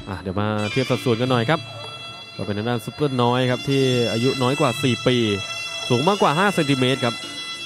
เดี๋ยวมาเทียบสัดส่วนกันหน่อยครับก็เป็นทางด้านซุปเปอร์น้อยครับที่อายุน้อยกว่า4 ปีสูงมากกว่า5 เซนติเมตรครับ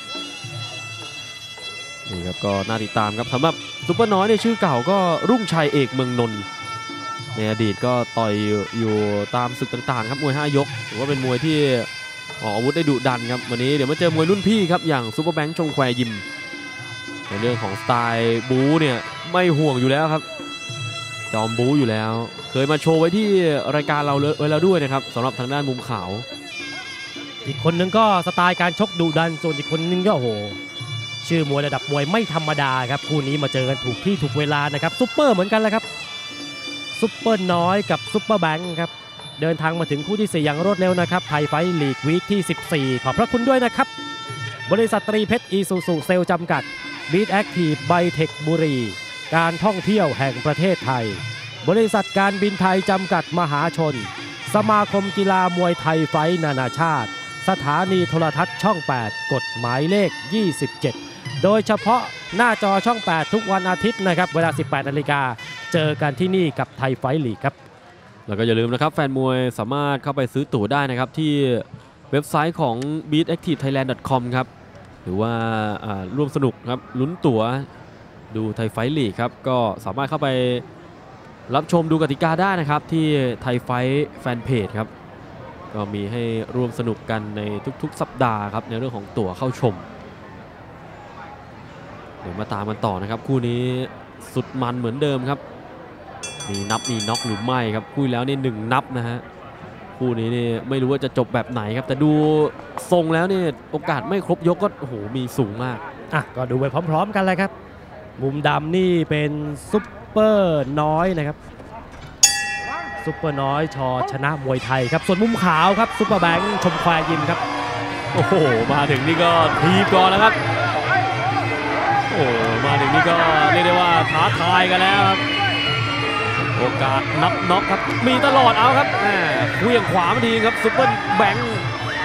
นี่ครับก็น่าติดตามครับสำหรับซุปเปอร์น้อยในชื่อเก่าก็รุ่งชัยเอกเมืองนนท์ในอดีตก็ต่อยอยู่ตามศึกต่างๆครับมวย5 ยกถือว่าเป็นมวยที่ออกอาวุธได้ดุดันครับวันนี้เดี๋ยวมาเจอมวยรุ่นพี่ครับอย่างซุปเปอร์แบงค์ชงแควยิมในเรื่องของสไตล์บู๊เนี่ยไม่ห่วงอยู่แล้วครับจอมบู๊อยู่แล้วเคยมาโชว์ไว้ที่รายการเราไว้แล้วด้วยนะครับสำหรับทางด้านมุมขาวอีกคนนึงก็สไตล์การชกดุดันส่วนอีกคนนึงก็โอ้โหชื่อมวยระดับมวยไม่ธรรมดาครับคู่นี้มาเจอกันถูกที่ถูกเวลานะครับซุปเปอร์เหมือนกันเลยครับซุปเปอร์น้อยกับซุปเปอร์แบงค์ครับเดินทางมาถึงคู่ที่4อย่างรวดเร็วนะครับไทยไฟท์ลีกวีคที่14ขอบพระคุณด้วยนะครับบริษัทตรีเพชรอีซูซูเซลจำกัดบีทแอคทีฟไบเทคบุรีการท่องเที่ยวแห่งประเทศไทยบริษัทการบินไทยจำกัดมหาชนสมาคมกีฬามวยไทยไฟท์นานาชาติสถานีโทรทัศน์ช่อง8กฎหมายเลข27โดยเฉพาะหน้าจอช่อง8ทุกวันอาทิตย์นะครับเวลา 18 นาฬิกาเจอกันที่นี่กับไทยไฟท์ลีกครับแล้วก็อย่าลืมนะครับแฟนมวยสามารถเข้าไปซื้อตั๋วได้นะครับที่เว็บไซต์ของ beatactivethailand.com ครับหรือว่าร่วมสนุกครับลุ้นตั๋วดูไทยไฟท์ลีกครับก็สามารถเข้าไปรับชมดูกติกาได้นะครับที่ไทยไฟท์แฟนเพจครับก็มีให้ร่วมสนุกกันในทุกๆสัปดาห์ครับในเรื่องของตั๋วเข้าชมเดี๋ยวมาตามกันต่อนะครับคู่นี้สุดมันเหมือนเดิมครับมีนับมีน็อกหรือไม่ครับคู่แล้วนี่1 นับนะฮะคู่นี้นี่ไม่รู้ว่าจะจบแบบไหนครับแต่ดูทรงแล้วเนี่ยโอกาสไม่ครบยกก็โอ้โหมีสูงมากก็ดูไปพร้อมๆกันเลยครับมุมดำนี่เป็นซุปเปอร์น้อยนะครับซุปเปอร์น้อยชชนะมวยไทยครับส่วนมุมขาวครับซุปเปอร์แบงค์ชมแควยิมครับโอ้โหมาถึงนี่ก็ทีบก่อนแล้วครับโอ้มาถึงนี่ก็เรียกได้ว่าท้าทายกันแล้วครับโอกาสนับน็อกครับมีตลอดเอาครับเคลื่อนขวามาทีครับซุปเปอร์แบงค์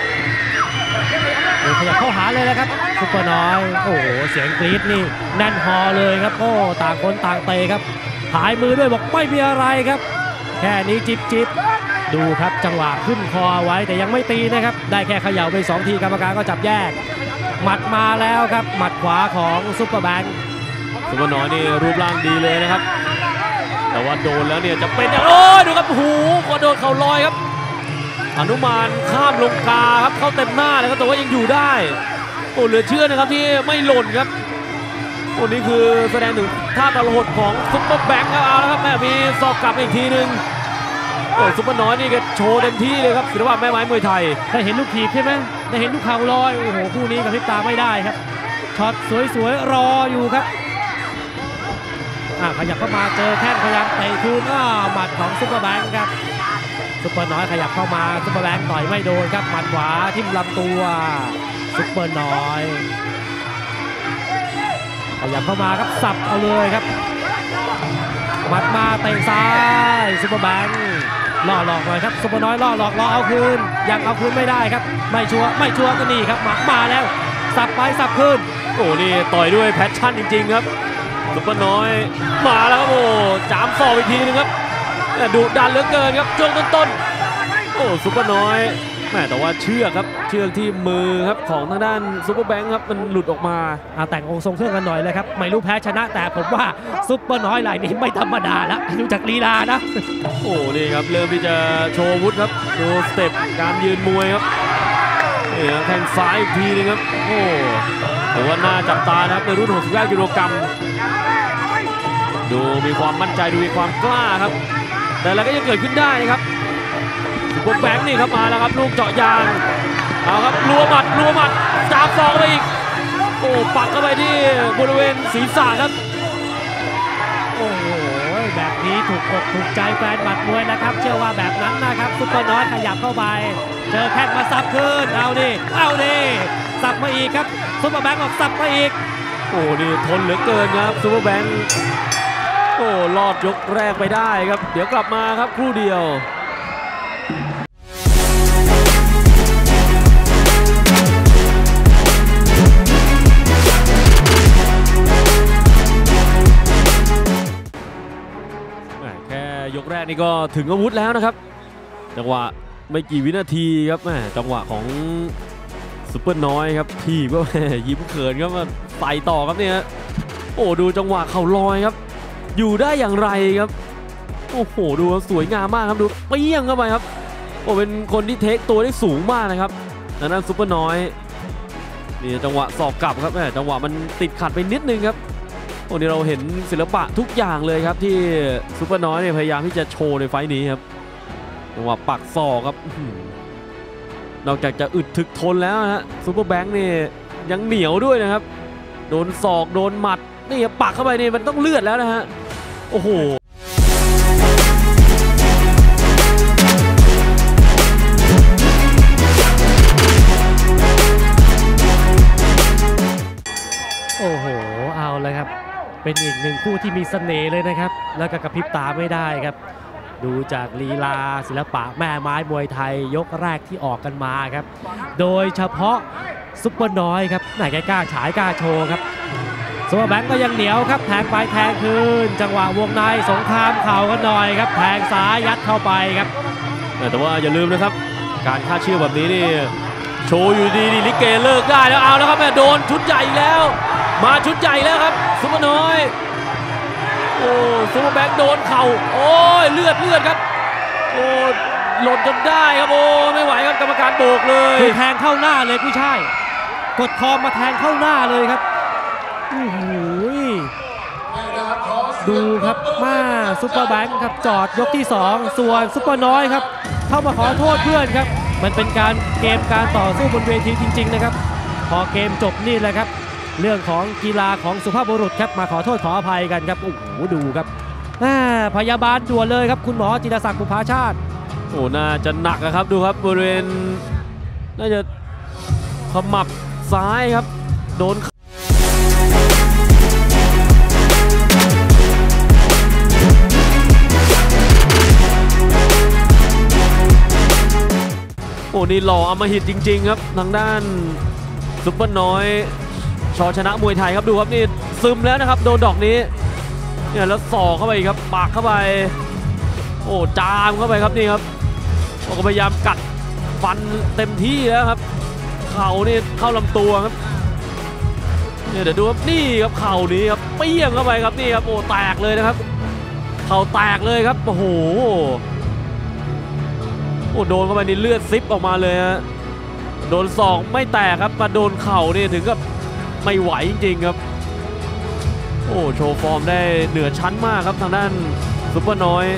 ขยับเข้าหาเลยนะครับซุปเปอร์น้อยโอ้โหเสียงกรี๊ดนี่แน่นฮอเลยครับโอ้ต่างคนต่างเตะครับหายมือด้วยบอกไม่มีอะไรครับแค่นี้จิบดูครับจังหวะขึ้นคอไว้แต่ยังไม่ตีนะครับได้แค่เขย่าไป2 ทีกรรมการก็จับแยกหมัดมาแล้วครับหมัดขวาของซุปเปอร์แบงค์ซุปเปอร์น้อยนี่รูปร่างดีเลยนะครับแต่ว่าโดนแล้วเนี่ยจะเป็นอย่างโอ้ยดูครับหูก็โดนเข่าลอยครับอนุมานข้ามลงกาครับเข้าเต็มหน้าเลยครับแต่ว่ายังอยู่ได้โอ้เหลือเชื่อนะครับที่ไม่หล่นครับโอ้นี่คือแสดงถึงท่าตลดของซุปเปอร์แบงค์ครับเอาแล้วครับแม่มีศอกกลับอีกทีนึงโอ้ซุปเปอร์น้อยนี่ก็โชว์เต็มที่เลยครับศิลปะแม่ไม้มวยไทยได้เห็นลูกถีบใช่ไหมได้เห็นลูกเข่าลอยโอ้โหคู่นี้กับพริบตาไม่ได้ครับช็อตสวยๆรออยู่ครับขยับเข้ามาเจอแข้งพยายามเตะคืนหมัดของซุปเปอร์แบงค์ครับซุปเปอร์น้อยขยับเข้ามาซุปเปอร์แบงค์ต่อยไม่โดนครับหมัดขวาทิ่มลำตัวซุปเปอร์น้อยขยับเข้ามาครับสับเอาเลยครับหมัดมาเตะซ้ายซุปเปอร์แบงค์ล่อหลอกหน่อยครับซุปเปอร์น้อยล่อหลอกรอเอาคืนยังเอาคืนไม่ได้ครับไม่ชัวร์ก็นี่ครับมาแล้วสับไปสับคืนโอ้นี่ต่อยด้วยแพชชั่นจริงๆครับซุปเปอร์น้อยมาแล้วครับโอ้จามศอกอีกทีนึงครับดุดันเหลือเกินครับช่วงต้นโอ้ซุปเปอร์น้อยแต่ว่าเชือกครับเชือกที่มือครับของทางด้านซุปเปอร์แบงค์ครับมันหลุดออกมาแต่งองค์ทรงเครื่องกันหน่อยเลยครับไม่รู้แพ้ชนะแต่ผมว่าซุปเปอร์น้อยรายนี้ไม่ธรรมดาแล้วดูจากลีลานะโอ้นี่ครับเริ่มที่จะโชว์วุฒิครับดูสเต็ปการยืนมวยครับนี่แทงซ้ายอีกทีนึงครับโอ้แต่ว่าน่าจับตานะครับในรุ่น69 กิโลกรัมดูมีความมั่นใจดูมีความกล้าครับแต่อะไรก็ยังเกิดขึ้นได้นะครับซุปเปอร์แบงค์นี่ครับมาแล้วครับลูกเจาะยางเอาครับรัวหมัดจามศอกไปอีกโอ้ปักเข้าไปที่บริเวณศีรษะครับโอ้โหแบบนี้ถูกอกถูกใจแฟนหมัดมวยนะครับเชื่อว่าแบบนั้นนะครับซุปเปอร์น้อยขยับเข้าไปเจอแข้งมาซับขึ้นเอาดิสับมาอีกครับซุปเปอร์แบงค์ออกสับมาอีกโอ้นี่ทนเหลือเกินครับซุปเปอร์แบงค์โอ้รอดยกแรกไปได้ครับเดี๋ยวกลับมาครับครู่เดียวแค่ยกแรกนี่ก็ถึงอาวุธแล้วนะครับจังหวะไม่กี่วินาทีครับแม่จังหวะของซุปเปอร์น้อยครับทีบก็ยิ้มเขินครับมาใส่ต่อครับเนี่ยโอ้ดูจังหวะเข่าลอยครับอยู่ได้อย่างไรครับโอ้โหดูสวยงามมากครับดูเปี้ยงเข้าไปครับโอ้เป็นคนที่เทคตัวได้สูงมากนะครับดังนั้นซุปเปอร์น้อยนี่จังหวะสอกกลับครับแม่จังหวะมันติดขัดไปนิดนึงครับโอ้นี่เราเห็นศิลปะทุกอย่างเลยครับที่ซุปเปอร์น้อยเนี่ยพยายามที่จะโชว์ในไฟต์นี้ครับจังหวะปักศอกครับนอกจากจะอึดถึกทนแล้วนะฮะซุปเปอร์แบงค์นี่ยังเหนียวด้วยนะครับโดนศอกโดนหมัดนี่ปักเข้าไปนี่มันต้องเลือดแล้วนะฮะโอ้โหโอ้โหเอาเลยครับเป็นอีกหนึ่งคู่ที่มีเสน่ห์เลยนะครับแล้วก็กระพริบตาไม่ได้ครับดูจากลีลาศิลปะแม่ไม้มวยไทยยกแรกที่ออกกันมาครับโดยเฉพาะซุปเปอร์น้อยครับไหนแกกล้าฉายกล้าโชว์ครับซุปเปอร์แบงก์ก็ยังเหนียวครับแทงไปแทงคืนจังหวะวงในสงครามเข่ากันหน่อยครับแทงซ้ายยัดเข้าไปครับแต่ว่าอย่าลืมนะครับการฆ่าเชือกแบบนี้นี่โชว์อยู่ดีลิเกเลิกได้แล้วเอาแล้วครับแม่โดนชุดใหญ่แล้วมาชุดใหญ่แล้วครับซุปเปอร์น้อยโอ้ซุปเปอร์แบงค์โดนเข่าโอ้ยเลือดครับโอ้หล่นจนได้ครับโอ้ไม่ไหวครับกรรมการโบกเลยคือแทงเข้าหน้าเลยผู้ชายกดคอมาแทงเข้าหน้าเลยครับโอ้โหดูครับมาซุปเปอร์แบงค์ครับจอดยกที่2ส่วนซุปเปอร์น้อยครับเข้ามาขอโทษเพื่อนครับมันเป็นเกมการต่อสู้บนเวทีจริงๆนะครับพอเกมจบนี่แหละครับเรื่องของกีฬาของสุภาพบุรุษครับมาขอโทษขออภัยกันครับโอ้โหดูครับพยาบาลด่วนเลยครับคุณหมอจิรศักดิ์บุภาชาติโอ้น่าจะหนักครับดูครับบริเวณน่าจะขมับซ้ายครับโดนโอ้นี่หล่ออำมหิตจริงๆครับทางด้านซุปเปอร์น้อยชอชนะมวยไทยครับดูครับนี่ซึมแล้วนะครับโดนดอกนี้เนี่ยแล้วศอกเข้าไปครับปากเข้าไปโอ้จามเข้าไปครับนี่ครับก็พยายามกัดฟันเต็มที่แล้วครับเข่านี่เข้าลำตัวครับเนี่ยเดี๋ยวดูครับนี่ครับเข่านี้ครับเปี้ยงเข้าไปครับนี่ครับโอ้แตกเลยนะครับเข่าแตกเลยครับโอ้โหโอ้โดนเข้าไปนี่เลือดซิปออกมาเลยฮะโดนศอกไม่แตกครับมาโดนเข่านี่ถึงกับไม่ไหวจริงๆครับโอ้โชว์ฟอร์มได้เหนือชั้นมากครับทางด้านซุปเปอร์น้อย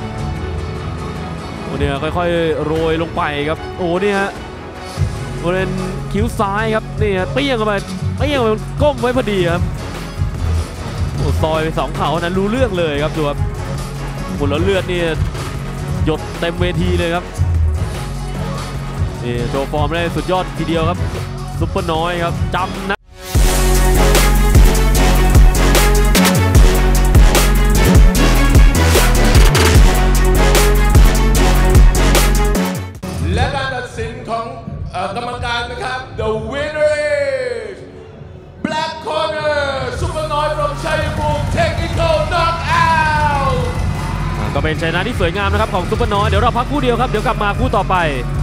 โอ้เนี่ยค่อยๆโรยลงไปครับโอ้เนี่ยฮะบริเวณคิ้วซ้ายครับนี่เปี้ยงเข้าไปเปี้ยงไปก้มไว้พอดีครับโอ้ซอยไป2เข่านั้นรู้เรื่องเลยครับดูครับหมดแล้วเลือดนี่หยดเต็มเวทีเลยครับนี่โชว์ฟอร์มได้สุดยอดทีเดียวครับซุปเปอร์น้อยครับจำนะและการตัดสินของกรรมการนะครับ The winner is Black Corner ซุปเปอร์น้อย from ชัยภูมิ Technical Knockout ก็เป็นชัยชนะที่สวยงามนะครับของซุปเปอร์น้อยเดี๋ยวเราพักคู่เดียวครับเดี๋ยวกลับมาคู่ต่อไป